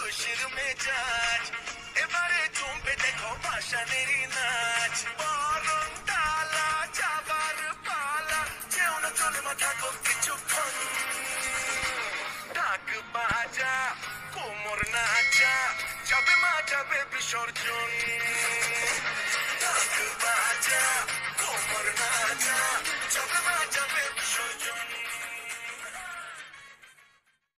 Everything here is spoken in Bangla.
খুশির মেজাজ এবারে জমবে দেখো ভাসানেরই নাচ বরং ডালা যাবার পালা যেও না চলে মা থাকো কিছুক্ষণ ঢাক বাজা কোমর নাচা যাবে মা যাবে বিসর্জন